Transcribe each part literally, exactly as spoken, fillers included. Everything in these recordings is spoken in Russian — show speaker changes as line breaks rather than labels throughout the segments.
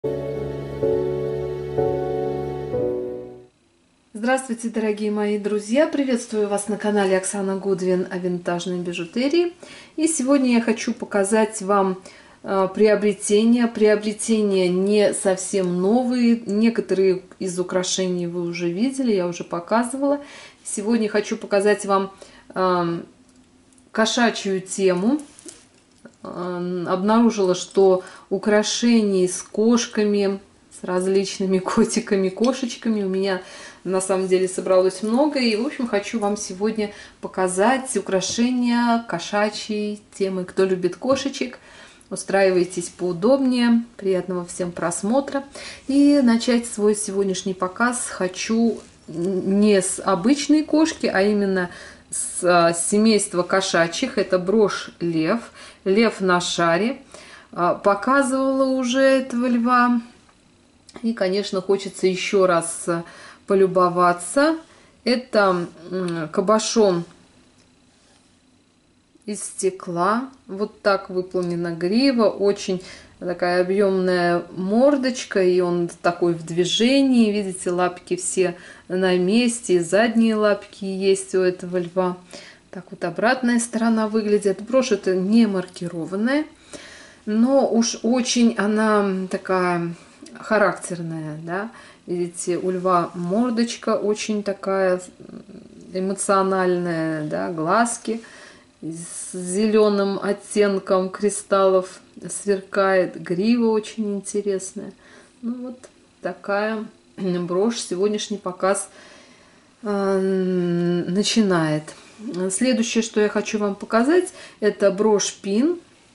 Здравствуйте, дорогие мои друзья! Приветствую вас на канале Оксана Гудвин о винтажной бижутерии. И сегодня я хочу показать вам э, приобретения. Приобретения не совсем новые. Некоторые из украшений вы уже видели, я уже показывала. Сегодня хочу показать вам э, кошачью тему. Э, обнаружила, что украшений с кошками, с различными котиками, кошечками у меня на самом деле собралось много. И, в общем, хочу вам сегодня показать украшения кошачьей темы. Кто любит кошечек, устраивайтесь поудобнее. Приятного всем просмотра. И начать свой сегодняшний показ хочу не с обычной кошки, а именно с семейства кошачьих. Это брошь Лев. Лев на шаре. Показывала уже этого льва. И, конечно, хочется еще раз полюбоваться. Это кабошон из стекла. Вот так выполнена грива. Очень такая объемная мордочка. И он такой в движении. Видите, лапки все на месте. И задние лапки есть у этого льва. Так вот обратная сторона выглядит. Брошь это не маркированная. Но уж очень она такая характерная, да. Видите, у льва мордочка очень такая эмоциональная, да, глазки с зеленым оттенком кристаллов сверкает, грива очень интересная. Ну вот такая брошь сегодняшний показ э, начинает. Следующее, что я хочу вам показать, это брошь пин.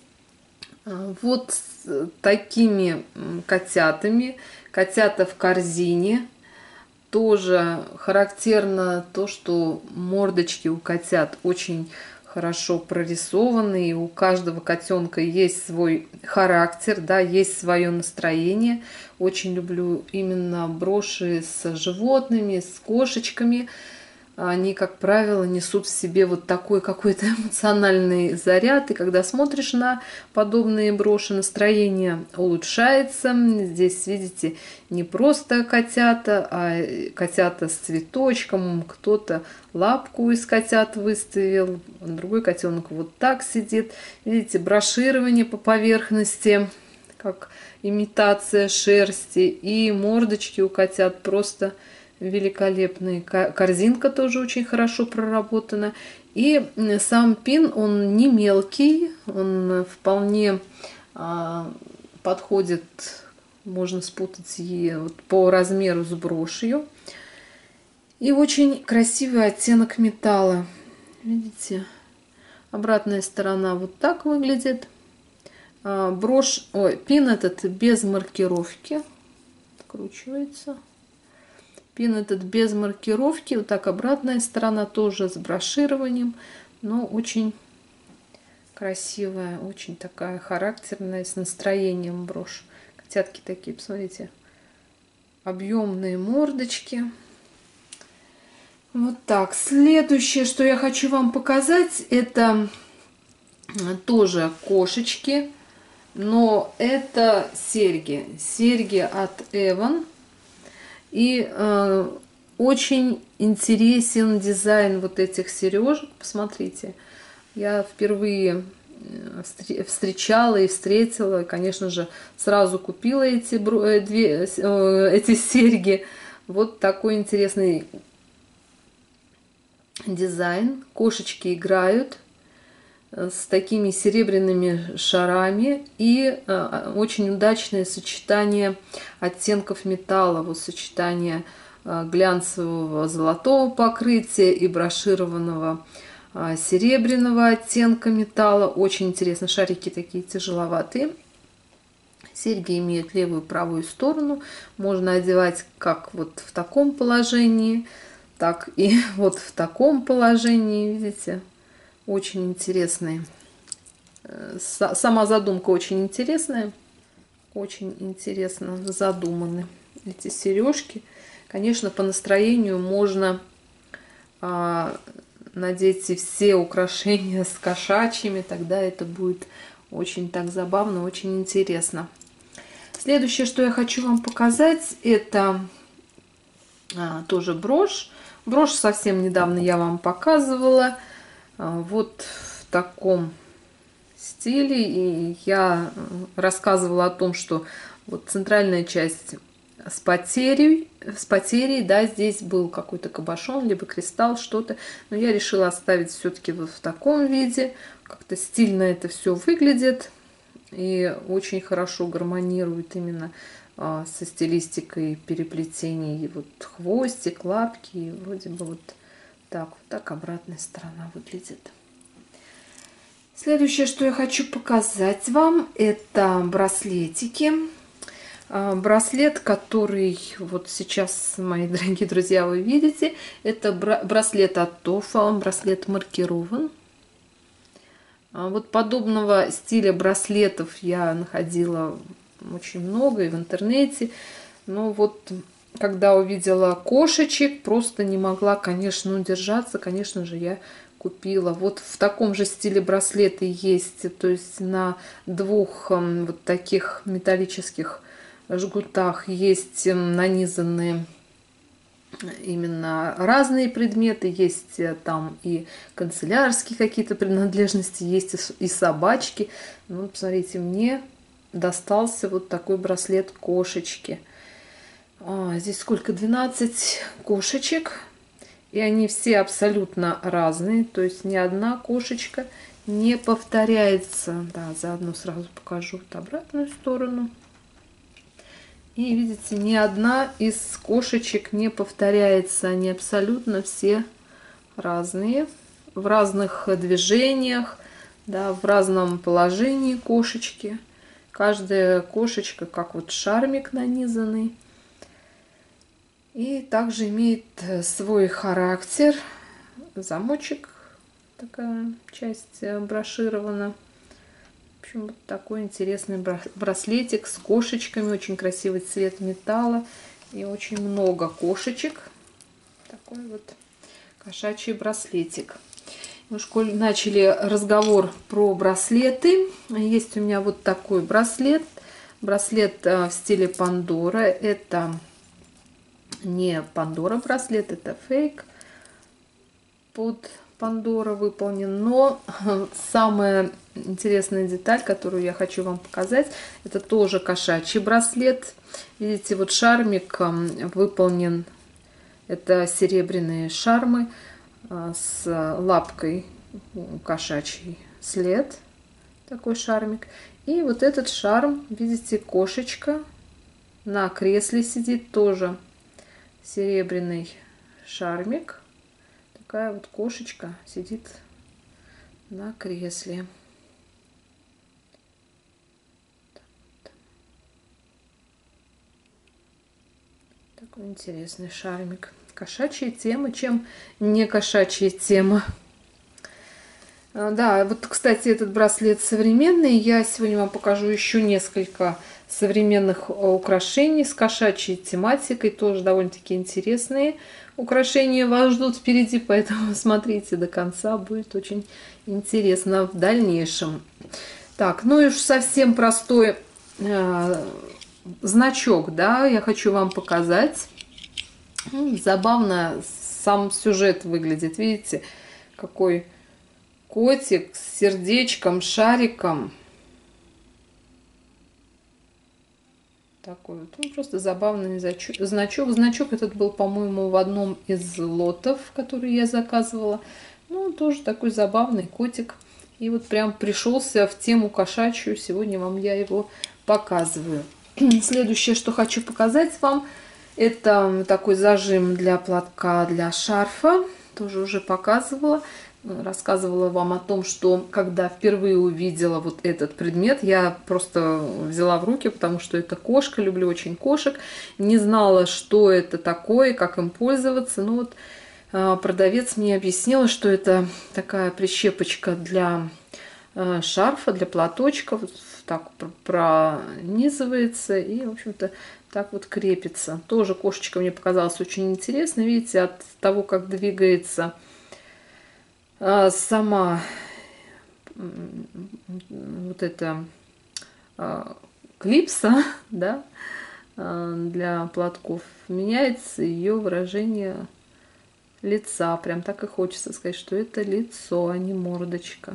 Вот с такими котятами. Котята в корзине. Тоже характерно то, что мордочки у котят очень хорошо прорисованы. И у каждого котенка есть свой характер, да, есть свое настроение. Очень люблю именно броши с животными, с кошечками. Они, как правило, несут в себе вот такой какой-то эмоциональный заряд. И когда смотришь на подобные броши, настроение улучшается. Здесь, видите, не просто котята, а котята с цветочком. Кто-то лапку из котят выставил, другой котенок вот так сидит. Видите, броширование по поверхности, как имитация шерсти. И мордочки у котят просто великолепные. Корзинка тоже очень хорошо проработана. И сам пин, он не мелкий, он вполне а, подходит, можно спутать и вот по размеру с брошью. И очень красивый оттенок металла. Видите? Обратная сторона вот так выглядит. А, брошь, ой, пин этот без маркировки. Откручивается. Пин этот без маркировки. Вот так обратная сторона тоже с брошированием. Но очень красивая, очень такая характерная, с настроением брошь. Котятки такие, посмотрите, объемные мордочки. Вот так. Следующее, что я хочу вам показать, это тоже кошечки. Но это серьги. Серьги от Эван. И э, очень интересен дизайн вот этих сережек. Посмотрите, я впервые встречала и встретила, и, конечно же, сразу купила эти, две, эти серьги. Вот такой интересный дизайн. Кошечки играют с такими серебряными шарами. И э, очень удачное сочетание оттенков металла. Вот сочетание э, глянцевого золотого покрытия и брошированного э, серебряного оттенка металла. Очень интересно. Шарики такие тяжеловатые. Серьги имеют левую и правую сторону. Можно одевать как вот в таком положении, так и вот в таком положении. Видите? Очень интересные. Сама задумка очень интересная. Очень интересно задуманы эти сережки. Конечно, по настроению можно а, надеть и все украшения с кошачьими. Тогда это будет очень так забавно, очень интересно. Следующее, что я хочу вам показать, это а, тоже брошь. Брошь совсем недавно я вам показывала. А, вот в таком стиле. И я рассказывала о том, что вот центральная часть с потерей, с потерей, да, здесь был какой-то кабошон, либо кристалл, что-то. Но я решила оставить все-таки вот в таком виде. Как-то стильно это все выглядит. И очень хорошо гармонирует именно а, со стилистикой переплетений. Вот хвостик, лапки. И вроде бы вот так, вот так обратная сторона выглядит. Следующее, что я хочу показать вам, это браслетики. Браслет, который вот сейчас, мои дорогие друзья, вы видите, это браслет от Тофа, он браслет маркирован. Вот подобного стиля браслетов я находила очень много и в интернете. Но вот когда увидела кошечек, просто не могла, конечно, удержаться. Конечно же, я купила. Вот в таком же стиле браслеты есть, то есть на двух вот таких металлических жгутах есть нанизанные именно разные предметы, есть там и канцелярские какие-то принадлежности, есть и собачки. Ну, посмотрите, мне достался вот такой браслет кошечки. А, здесь сколько? двенадцать кошечек. И они все абсолютно разные. То есть ни одна кошечка не повторяется. Да, заодно сразу покажу вот обратную сторону. И видите, ни одна из кошечек не повторяется. Они абсолютно все разные. В разных движениях, да, в разном положении кошечки. Каждая кошечка как вот шармик нанизанный. И также имеет свой характер. Замочек, такая часть броширована. В общем, вот такой интересный браслетик с кошечками. Очень красивый цвет металла. И очень много кошечек. Такой вот кошачий браслетик. Мы в школе начали разговор про браслеты. Есть у меня вот такой браслет. Браслет в стиле Пандора. Это не Пандора браслет, это фейк под Пандора выполнен. Но самая интересная деталь, которую я хочу вам показать, это тоже кошачий браслет. Видите, вот шармик выполнен, это серебряные шармы с лапкой, кошачий след, такой шармик. И вот этот шарм, видите, кошечка на кресле сидит, тоже серебряный шармик. Такая вот кошечка сидит на кресле. Такой интересный шармик. Кошачья тема, чем не кошачья тема. Да, вот, кстати, этот браслет современный. Я сегодня вам покажу еще несколько современных украшений с кошачьей тематикой. Тоже довольно-таки интересные украшения вас ждут впереди, поэтому смотрите до конца, будет очень интересно в дальнейшем. Так, ну и уж совсем простой э, значок, да, я хочу вам показать. Забавно сам сюжет выглядит, видите, какой котик с сердечком, шариком. Такой вот, ну, просто забавный значок. Значок, значок этот был, по-моему, в одном из лотов, который я заказывала. Ну, тоже такой забавный котик. И вот прям пришелся в тему кошачью. Сегодня вам я его показываю. Следующее, что хочу показать вам, это такой зажим для платка, для шарфа. Тоже уже показывала. Рассказывала вам о том, что когда впервые увидела вот этот предмет, я просто взяла в руки, потому что это кошка, люблю очень кошек. Не знала, что это такое, как им пользоваться. Но вот продавец мне объяснила, что это такая прищепочка для шарфа, для платочка. Вот так пронизывается и, в общем-то, так вот крепится. Тоже кошечка мне показалась очень интересной. Видите, от того, как двигается сама вот эта клипса, да, для платков, меняется ее выражение лица. Прям так и хочется сказать, что это лицо, а не мордочка.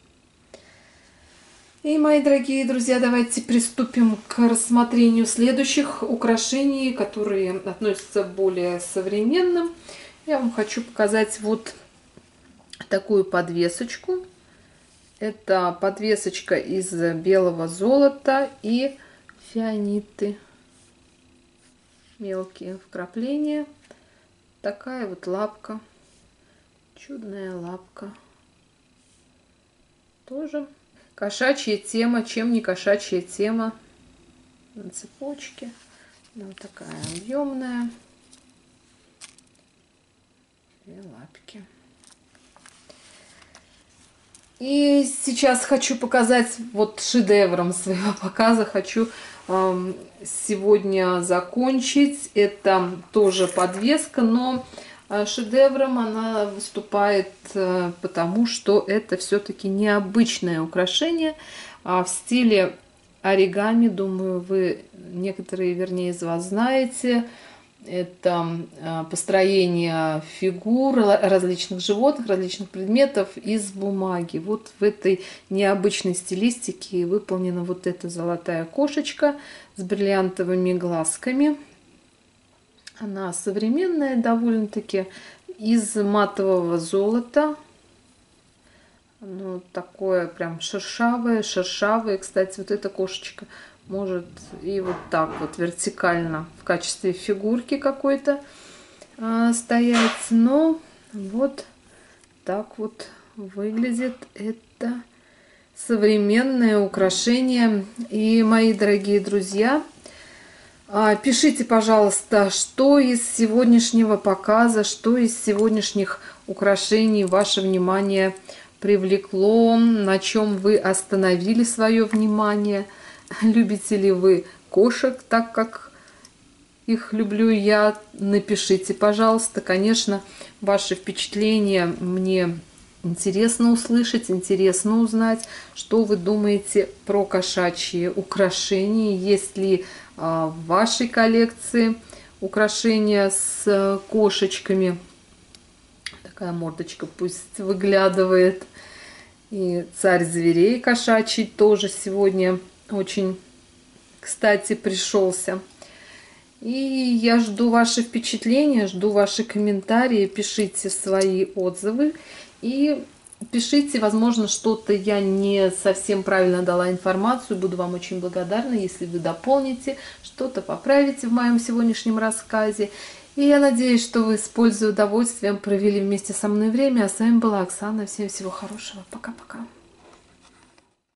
И, мои дорогие друзья, давайте приступим к рассмотрению следующих украшений, которые относятся к более современным. Я вам хочу показать вот такую подвесочку. Это подвесочка из белого золота и фианиты. Мелкие вкрапления. Такая вот лапка. Чудная лапка. Тоже кошачья тема. Чем не кошачья тема? На цепочке. Вот такая объемная. Две лапки. И сейчас хочу показать вот шедевром своего показа. Хочу э, сегодня закончить. Это тоже подвеска, но шедевром она выступает э, потому, что это все-таки необычное украшение а в стиле оригами. Думаю, вы некоторые, вернее, из вас знаете. Это построение фигур различных животных, различных предметов из бумаги. Вот в этой необычной стилистике выполнена вот эта золотая кошечка с бриллиантовыми глазками. Она современная довольно-таки, из матового золота. Оно такое прям шершавое, шершавое. Кстати, вот эта кошечка может и вот так вот вертикально в качестве фигурки какой-то а, стоять. Но вот так вот выглядит это современное украшение. И, мои дорогие друзья, а, пишите, пожалуйста, что из сегодняшнего показа, что из сегодняшних украшений ваше внимание привлекло, на чем вы остановили свое внимание. Любите ли вы кошек так, как их люблю я? Напишите, пожалуйста. Конечно, ваши впечатления мне интересно услышать, интересно узнать, что вы думаете про кошачьи украшения. Есть ли а, в вашей коллекции украшения с кошечками? Такая мордочка пусть выглядывает. И царь зверей кошачий тоже сегодня очень, кстати, пришелся. И я жду ваши впечатления, жду ваши комментарии, пишите свои отзывы. И пишите, возможно, что-то я не совсем правильно дала информацию. Буду вам очень благодарна, если вы дополните, что-то поправите в моем сегодняшнем рассказе. И я надеюсь, что вы с пользой и удовольствием провели вместе со мной время. А с вами была Оксана. Всем всего хорошего. Пока-пока.